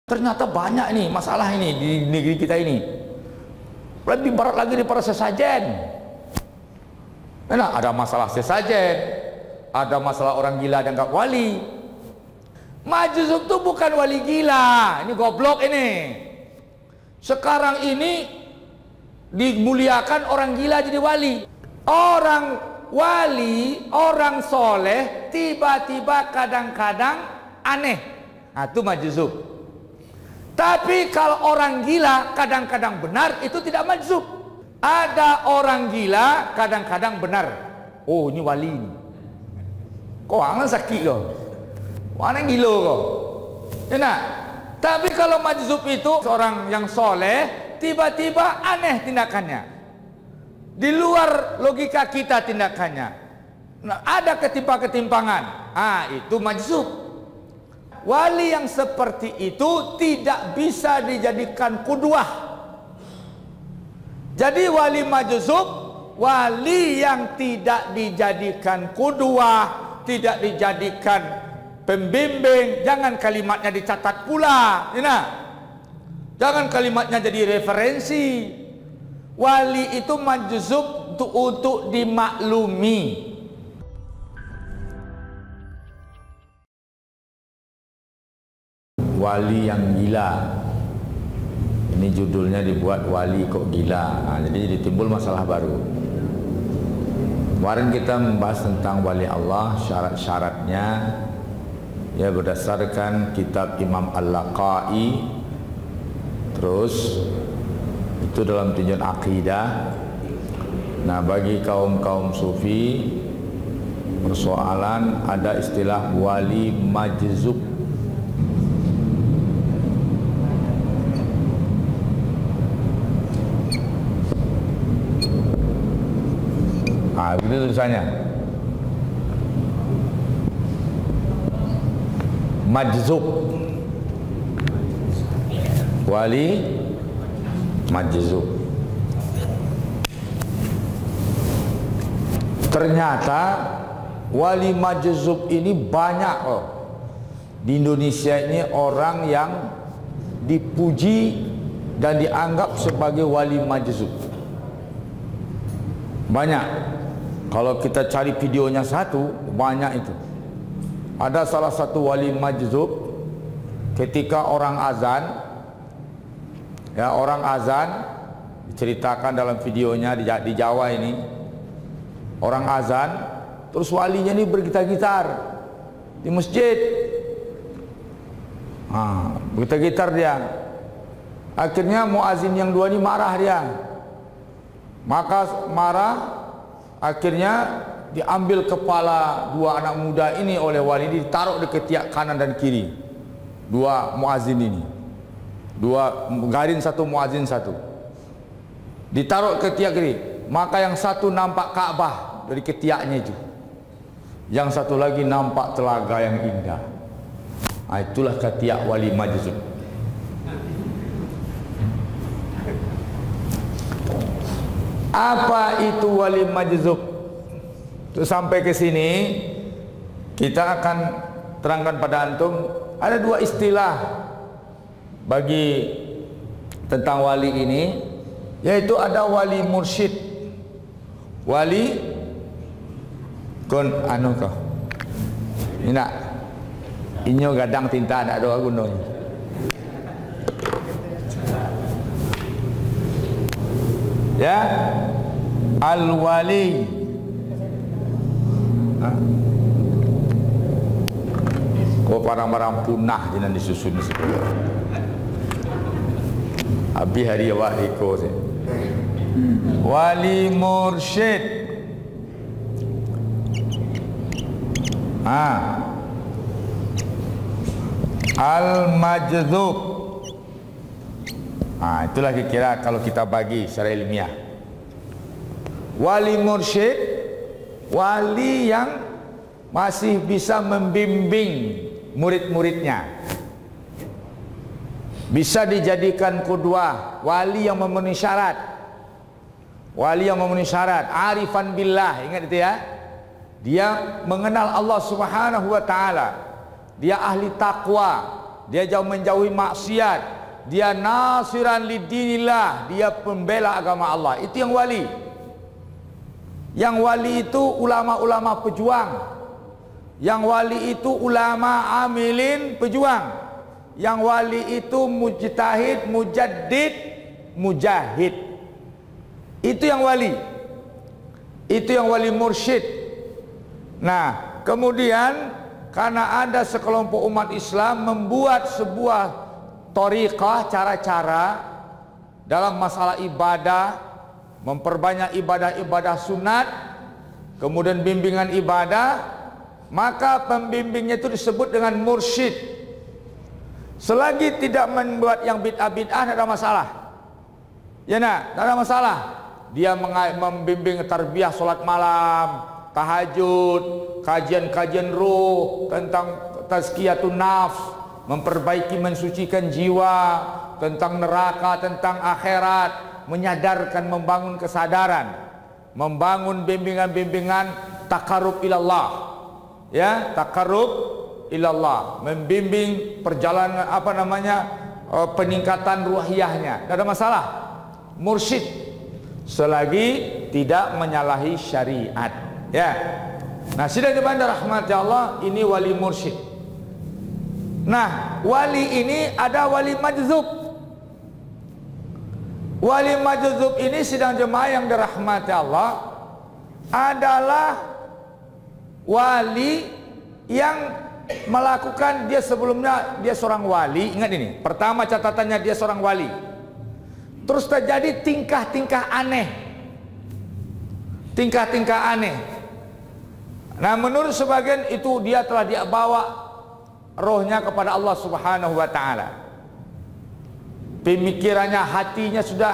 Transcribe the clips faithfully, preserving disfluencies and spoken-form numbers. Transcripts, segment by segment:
Ternyata banyak ini masalah ini di negeri kita ini. Lebih berat lagi daripada sesajen. Nah, ada masalah sesajen, ada masalah orang gila dan gak wali. Majzub itu bukan wali gila, ini goblok ini. Sekarang ini dimuliakan orang gila jadi wali. Orang wali, orang soleh tiba-tiba kadang-kadang aneh. Nah, itu majzub. Tapi kalau orang gila kadang-kadang benar, itu tidak majzub. Ada orang gila kadang-kadang benar. Oh, ini wali ini. Kok orang sakit kau? Orang gila kau? Enak. Tapi kalau majzub itu seorang yang soleh tiba-tiba aneh tindakannya. Di luar logika kita tindakannya. Nah, ada ketimpa-ketimpangan. Ah, itu majzub. Wali yang seperti itu tidak bisa dijadikan qudwah. Jadi wali majzub, wali yang tidak dijadikan qudwah, tidak dijadikan pembimbing. Jangan kalimatnya dicatat pula, nah, jangan kalimatnya jadi referensi. Wali itu majzub untuk, untuk dimaklumi. Wali yang gila, ini judulnya dibuat wali kok gila. Nah, jadi ditimbul masalah baru. Kemarin kita membahas tentang wali Allah, syarat-syaratnya ya berdasarkan kitab Imam Al-Laqai. Terus itu dalam tinjauan akidah. Nah, bagi kaum-kaum sufi persoalan ada istilah wali majzub. Nah, itu tulisannya majzub, wali majzub. Ternyata wali majzub ini banyak loh. Di Indonesia ini orang yang dipuji dan dianggap sebagai wali majzub banyak. Kalau kita cari videonya satu, banyak itu. Ada salah satu wali majzub ketika orang azan, ya orang azan diceritakan dalam videonya di, di Jawa ini, orang azan, terus walinya ini bergitar-gitar di masjid. Ah, bergitar-gitar dia. Akhirnya muazin yang dua ini marah dia. Maka marah, akhirnya diambil kepala dua anak muda ini oleh wali, ditaruh di ketiak kanan dan kiri dua muazin ini, dua garin satu muazin satu, ditaruh ketiak kiri. Maka yang satu nampak Ka'bah dari ketiaknya itu, yang satu lagi nampak telaga yang indah. Nah, itulah ketiak wali majzub. Apa itu wali majzub? Sampai ke sini kita akan terangkan pada antum ada dua istilah bagi tentang wali ini, yaitu ada wali mursyid, wali kon anu kau ini inyo gadang tinta ada doa gunung. Ya, al-wali. Kok barang-barang punah jangan disusun sekolah. Abi hari wahiko sih. Wali mursyid. Ah. Al-majzub. Nah, itulah kira-kira kalau kita bagi secara ilmiah. Wali mursyid, wali yang masih bisa membimbing murid-muridnya, bisa dijadikan qudwah, wali yang memenuhi syarat, wali yang memenuhi syarat, arifan billah, ingat itu ya. Dia mengenal Allah Subhanahu wa taala, dia ahli takwa, dia jauh menjauhi maksiat, dia nasiran lidinillah, dia pembela agama Allah. Itu yang wali. Yang wali itu ulama-ulama pejuang. Yang wali itu ulama amilin pejuang. Yang wali itu mujtahid, mujaddid, mujahid. Itu yang wali. Itu yang wali mursyid. Nah, kemudian karena ada sekelompok umat Islam membuat sebuah thariqah, cara-cara dalam masalah ibadah, memperbanyak ibadah-ibadah sunat, kemudian bimbingan ibadah, maka pembimbingnya itu disebut dengan mursyid. Selagi tidak membuat yang bid'ah-bid'ah, tidak ada masalah. Ya nak, tidak ada masalah. Dia membimbing tarbiyah solat malam, tahajud, kajian-kajian ruh tentang tazkiyatun nafs, memperbaiki mensucikan jiwa, tentang neraka, tentang akhirat, menyadarkan, membangun kesadaran, membangun bimbingan-bimbingan takarrub ilallah, ya, takarrub ilallah, membimbing perjalanan apa namanya peningkatan ruhiyahnya. Tidak ada masalah. Mursyid selagi tidak menyalahi syariat, ya. Nah, sidang jemaah rahmati Allah, ini wali mursyid. Nah, wali ini ada wali majzub. Wali majzub ini sidang jemaah yang dirahmati Allah adalah wali yang melakukan, dia sebelumnya dia seorang wali. Ingat ini, pertama catatannya dia seorang wali, terus terjadi tingkah-tingkah aneh, tingkah-tingkah aneh. Nah, menurut sebagian itu dia telah dia bawa rohnya kepada Allah Subhanahu wa taala. Pemikirannya, hatinya sudah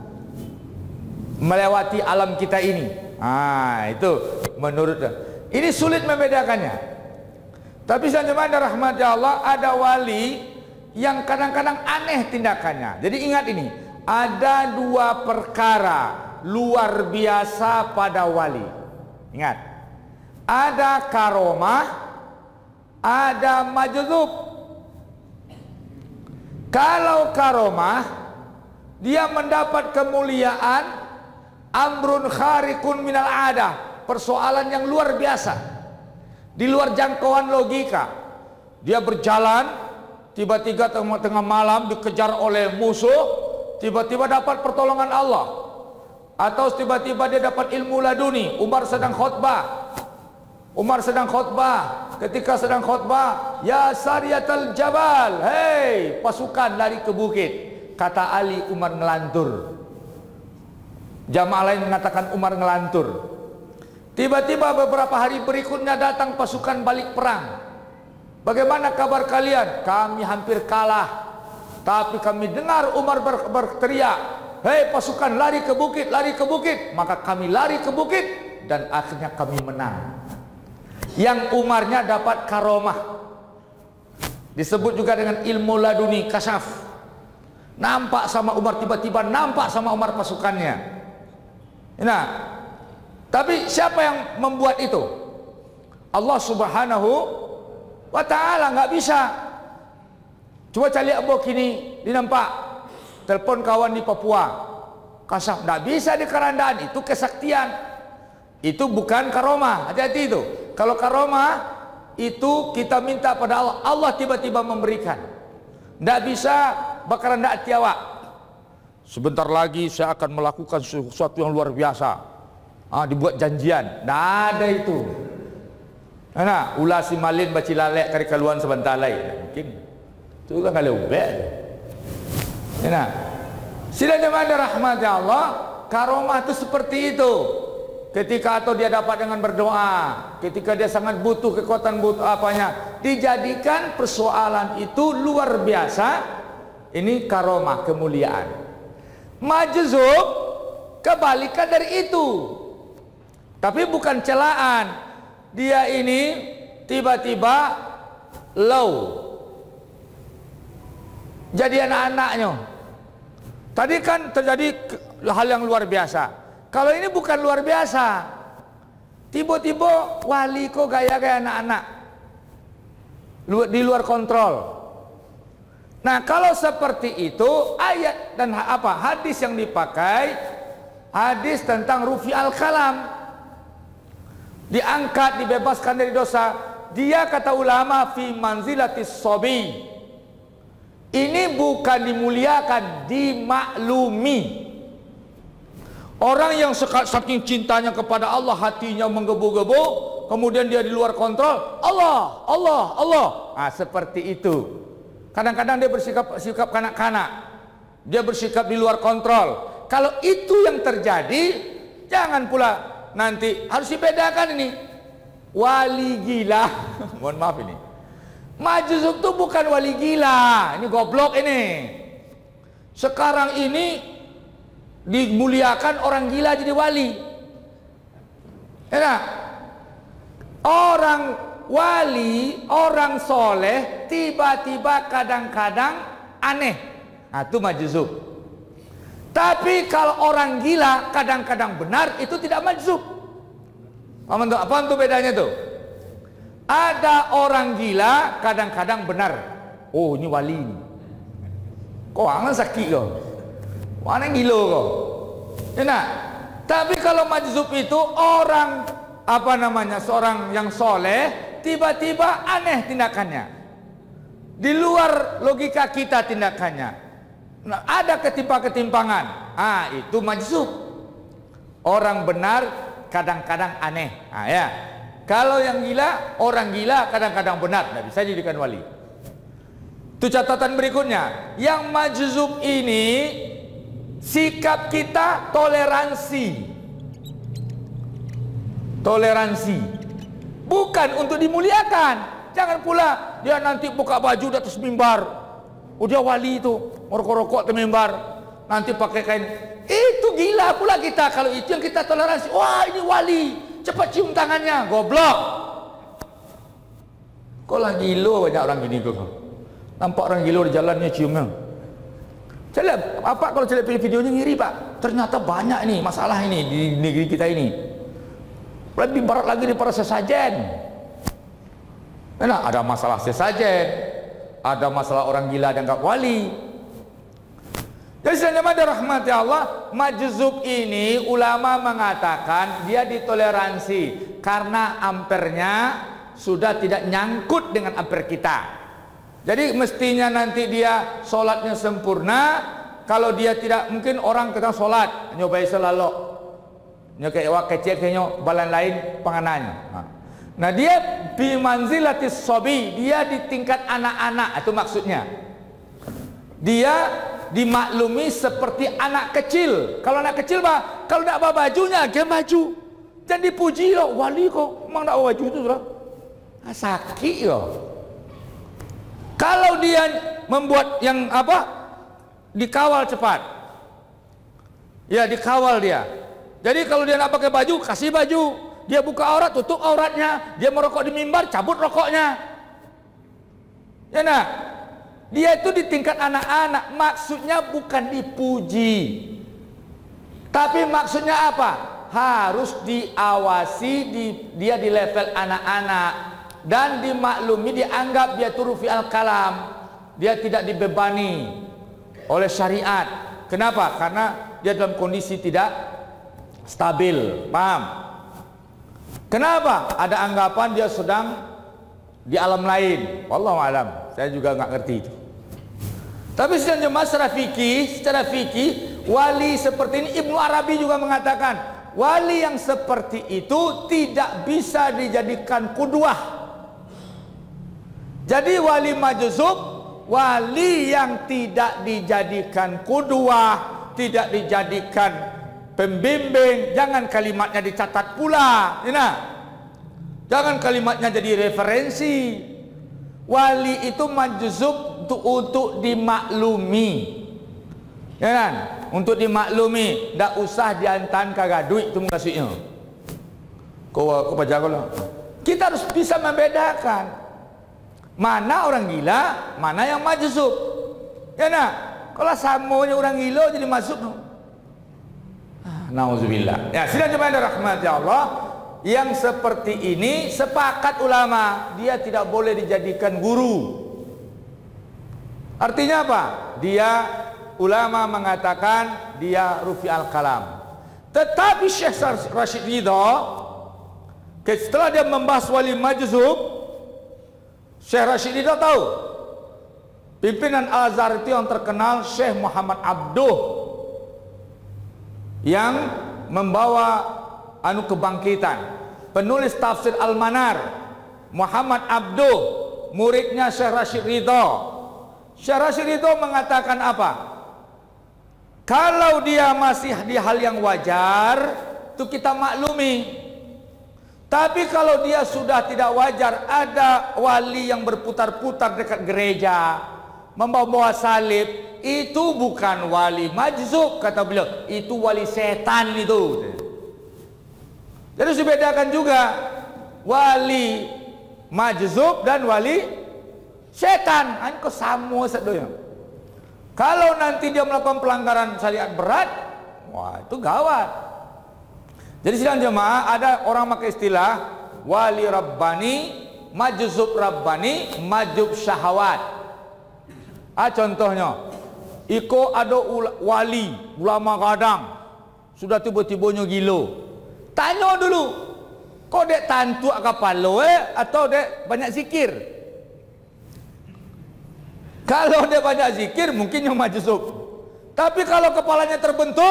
melewati alam kita ini. Ah, itu menurut, ini sulit membedakannya. Tapi jemaah rahmati Allah, ada wali yang kadang-kadang aneh tindakannya. Jadi ingat ini, ada dua perkara luar biasa pada wali. Ingat, ada karomah, ada majzub. Kalau karomah, dia mendapat kemuliaan, amrun kharikun minal adah, persoalan yang luar biasa, di luar jangkauan logika. Dia berjalan, tiba-tiba tengah malam dikejar oleh musuh, tiba-tiba dapat pertolongan Allah. Atau tiba-tiba dia dapat ilmu laduni. Umar sedang khutbah, Umar sedang khutbah, ketika sedang khutbah, ya sariyatal jabal, hei pasukan lari ke bukit. Kata Ali, Umar ngelantur. Jamaah lain mengatakan Umar ngelantur. Tiba-tiba beberapa hari berikutnya datang pasukan balik perang. Bagaimana kabar kalian? Kami hampir kalah, tapi kami dengar Umar ber berteriak, hei pasukan lari ke bukit, lari ke bukit. Maka kami lari ke bukit dan akhirnya kami menang. Yang Umarnya dapat karomah, disebut juga dengan ilmu laduni, kasyaf. Nampak sama Umar, tiba-tiba nampak sama Umar pasukannya. Nah, tapi siapa yang membuat itu? Allah Subhanahu wa ta'ala. Nggak bisa. Coba cari abok ini, dinampak telepon kawan di Papua, kasar, nggak bisa di kerandaan. Itu kesaktian, itu bukan karomah. Hati-hati itu. Kalau karomah itu kita minta pada Allah, Allah tiba-tiba memberikan. Nggak bisa bakaran nggak tiawak, sebentar lagi saya akan melakukan sesuatu yang luar biasa. Ah, dibuat janjian, nggak ada itu. Nah, ulah si malin baci lalek kari kaluan sebentar lain, mungkin itu kan kalau ubek. Nah, sidang jemaah rahmatnya Allah, karomah itu seperti itu. Ketika atau dia dapat dengan berdoa, ketika dia sangat butuh kekuatan, butuh apanya, dijadikan persoalan itu luar biasa. Ini karomah, kemuliaan. Majzub kebalikan dari itu. Tapi bukan celaan. Dia ini tiba-tiba low, jadi anak-anaknya. Tadi kan terjadi hal yang luar biasa. Kalau ini bukan luar biasa. Tiba-tiba wali kok gaya-gaya anak-anak, di luar kontrol. Nah, kalau seperti itu, ayat dan apa hadis yang dipakai, hadis tentang rufi al-kalam, diangkat, dibebaskan dari dosa. Dia kata ulama fi manzilatis sobi, ini bukan dimuliakan, dimaklumi. Orang yang saking cintanya kepada Allah, hatinya menggebu-gebu, kemudian dia di luar kontrol, Allah, Allah, Allah. Nah, seperti itu. Kadang-kadang dia bersikap sikap kanak-kanak, dia bersikap di luar kontrol. Kalau itu yang terjadi, jangan pula nanti harus dibedakan ini wali gila. Mohon maaf ini, majzub itu bukan wali gila, ini goblok ini. Sekarang ini dimuliakan orang gila jadi wali. Ya, orang wali, orang soleh tiba-tiba kadang-kadang aneh, nah, itu majzub. Tapi kalau orang gila kadang-kadang benar, itu tidak majzub. Apa itu bedanya tuh? Ada orang gila kadang-kadang benar, oh ini wali, kok angan sakit kok, mana gila kok. Nah, tapi kalau majzub itu orang apa namanya, seorang yang soleh tiba-tiba aneh tindakannya, di luar logika kita tindakannya. Nah, ada ketimpa-ketimpangan, ah itu majzub. Orang benar kadang-kadang aneh. Ah, ya. Kalau yang gila, orang gila kadang-kadang benar, tidak bisa jadikan wali. Itu catatan berikutnya. Yang majzub ini sikap kita toleransi. Toleransi. Bukan untuk dimuliakan. Jangan pula dia nanti buka baju di atas mimbar, oh dia wali itu, merokok-rokok di mimbar, nanti pakai kain. Itu gila pula kita kalau itu yang kita toleransi. Wah ini wali, cepat cium tangannya. Goblok. Kok lah gilo banyak orang gini kok. Nampak orang gilo di jalannya ciumnya. Celep, apa kalau celep videonya ngiri pak? Ternyata banyak ini masalah ini di negeri kita ini. Lebih berat lagi daripada sesajen. Nah, ada masalah sesajen, ada masalah orang gila dianggap wali. Jadi sebenarnya rahmati Allah, majzub ini ulama mengatakan dia ditoleransi karena ampernya sudah tidak nyangkut dengan amper kita. Jadi mestinya nanti dia sholatnya sempurna. Kalau dia tidak, mungkin orang kita sholat nyobai selalu nya kayak wak kecil kayaknya balan lain panganannya. Nah dia bi manzilatis sobi, dia di tingkat anak-anak, itu maksudnya. Dia dimaklumi seperti anak kecil. Kalau anak kecil bah, kalau tidak bawa bajunya, dia baju. Dan dipuji loh, wali kok, emang tidak bawa baju itu sudah. Nah, sakit loh. Kalau dia membuat yang apa, dikawal cepat. Ya dikawal dia. Jadi kalau dia nak pakai baju, kasih baju. Dia buka aurat, tutup auratnya. Dia merokok di mimbar, cabut rokoknya. Ya nah, dia itu di tingkat anak-anak. Maksudnya bukan dipuji, tapi maksudnya apa? Harus diawasi, di, dia di level anak-anak. Dan dimaklumi, dianggap dia turufi al-kalam. Dia tidak dibebani oleh syariat. Kenapa? Karena dia dalam kondisi tidak stabil, paham? Kenapa? Ada anggapan dia sedang di alam lain. Wallahu alam, saya juga nggak ngerti itu. Tapi secara secara fikih, secara fikih, wali seperti ini, Ibnu Arabi juga mengatakan, wali yang seperti itu tidak bisa dijadikan qudwah. Jadi wali majzub, wali yang tidak dijadikan qudwah, tidak dijadikan pembimbing. Jangan kalimatnya dicatat pula, ya, jangan kalimatnya jadi referensi. Wali itu majzub untuk, untuk dimaklumi, ya kan? Untuk dimaklumi, tidak usah diantan kagak duit itu maksudnya. Kau kau baca kau lah. Kita harus bisa membedakan mana orang gila, mana yang majzub, ya nak? Kalau samonya orang gila jadi masuk. Nauzubillah. Ya, sidang jemaah rahmati Allah, yang seperti ini sepakat ulama dia tidak boleh dijadikan guru. Artinya apa? Dia, ulama mengatakan dia rufi al-kalam. Tetapi Syekh Rashid Ridha, setelah dia membahas wali majzub, Syekh Rashid Ridha tahu pimpinan Al-Azhar itu yang terkenal Syekh Muhammad Abduh, yang membawa anu kebangkitan, penulis tafsir Al-Manar, Muhammad Abduh, muridnya Syekh Rashid Ridha. Syekh Rashid Ridha mengatakan apa? Kalau dia masih di hal yang wajar, itu kita maklumi. Tapi kalau dia sudah tidak wajar, ada wali yang berputar-putar dekat gereja, membawa salib, itu bukan wali majzub, kata beliau, itu wali setan itu. Jadi harus dibedakan juga wali majzub dan wali setan. Anko sama sadonya. Kalau nanti dia melakukan pelanggaran syariat berat, wah itu gawat. Jadi sidang jemaah, ada orang pakai istilah wali rabbani, majzub rabbani, majzub syahwat. Ah contohnya, iko ada wali ulama kadang sudah tiba-tibanya gilo. Tanya dulu, kok dek tantu kapalo eh atau dek banyak zikir? Kalau dia banyak zikir mungkin yang majzub. Tapi kalau kepalanya terbentur,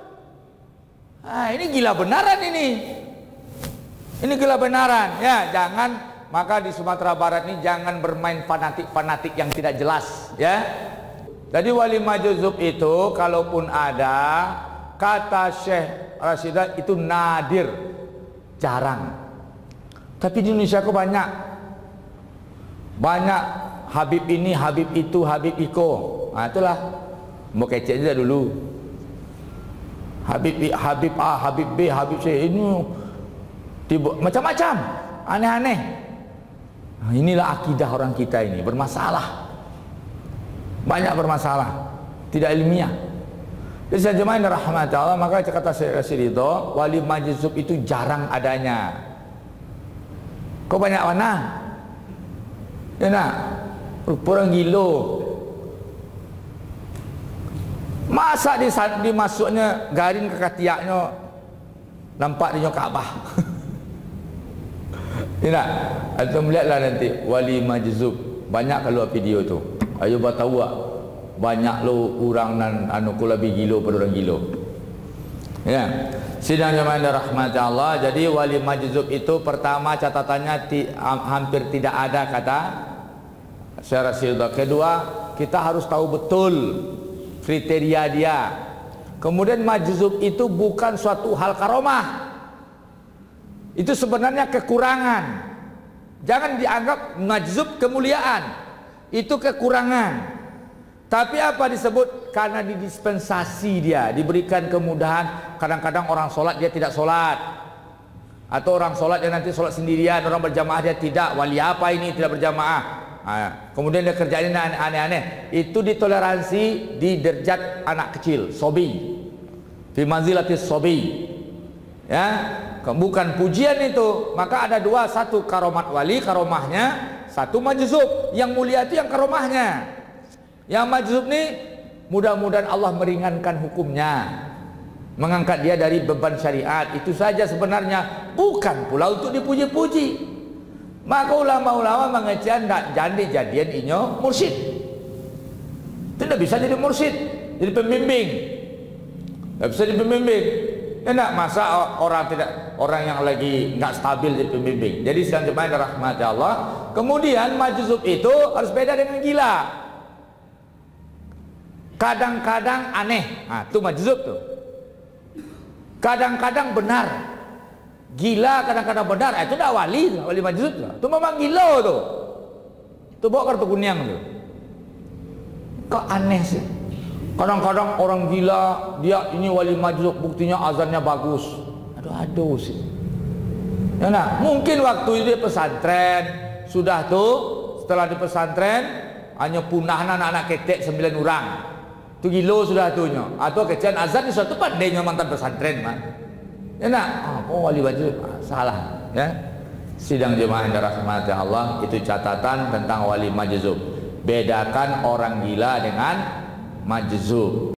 ah ini gila benaran ini. Ini gila benaran. Ya, jangan, maka di Sumatera Barat ini jangan bermain fanatik-fanatik yang tidak jelas, ya. Jadi wali majzub itu kalaupun ada, kata Syekh Rashidah itu nadir, jarang. Tapi di Indonesia kok banyak. Banyak Habib ini, Habib itu, Habib Iko. Nah itulah, mau kecek aja dulu. Habib Habib A, Habib B, Habib C, ini macam-macam, aneh-aneh. Nah, inilah akidah orang kita ini, bermasalah. Banyak bermasalah, tidak ilmiah. Jadi saya jemaah yang rahmat Allah, maka kata Syekh Rashid Ridha, wali majzub itu jarang adanya. Kok banyak mana? Ya nak, orang gilo. Masa di dimasuknya garin ke katiaknya nampak dia Kaabah. Ya nak, atau melihatlah nanti wali majzub banyak kalau video tu. Ayo tahu banyak lo orang nan anu ku lebih gilo pada orang gilo. Ya. Sidang jemaah rahmat Allah. Jadi wali majzub itu pertama catatannya ti, hampir tidak ada kata Syekh Rashid Ridha. Kedua, kita harus tahu betul kriteria dia. Kemudian majzub itu bukan suatu hal karomah. Itu sebenarnya kekurangan. Jangan dianggap majzub kemuliaan. Itu kekurangan. Tapi apa disebut? Karena didispensasi dia, diberikan kemudahan. Kadang-kadang orang sholat dia tidak sholat, atau orang sholat dia nanti sholat sendirian, orang berjamaah dia tidak. Wali apa ini tidak berjamaah? Nah, kemudian dia kerjain aneh-aneh. Itu ditoleransi di derajat anak kecil, sobi, fi manzilatis sobi, ya, bukan pujian itu. Maka ada dua, satu karomat wali, karomahnya, satu majzub. Yang mulia itu yang karomahnya. Yang majzub ini mudah-mudahan Allah meringankan hukumnya, mengangkat dia dari beban syariat. Itu saja sebenarnya, bukan pula untuk dipuji-puji. Maka ulama-ulama mengecek tak jadi jadian inyo mursyid. Tidak bisa jadi mursyid, jadi pembimbing. Tidak bisa jadi pembimbing. Enak masa orang tidak, orang yang lagi nggak stabil jadi pembimbing. Jadi sedang jemaah rahmat Allah. Kemudian majzub itu harus beda dengan gila. Kadang-kadang aneh, nah itu majzub tuh. Kadang-kadang benar, gila kadang-kadang benar, eh, itu dah wali, wali majzub tuh. Itu memang gila tuh. Itu bawa kartu kuning tuh. Kok aneh sih? Kadang-kadang orang gila, dia ini wali majzub, buktinya azannya bagus. Aduh aduh sih. Ya nah, mungkin waktu itu dia pesantren, sudah tuh setelah di pesantren hanya punah anak-anak ketek sembilan orang. Itu gilo sudah tuhnya. Atau kecian azan di suatu tempat dia mantan pesantren mah. Ya nak, oh wali majzub ah, salah ya. Sidang jemaah yang dirahmati Allah, itu catatan tentang wali majzub. Bedakan orang gila dengan majzub.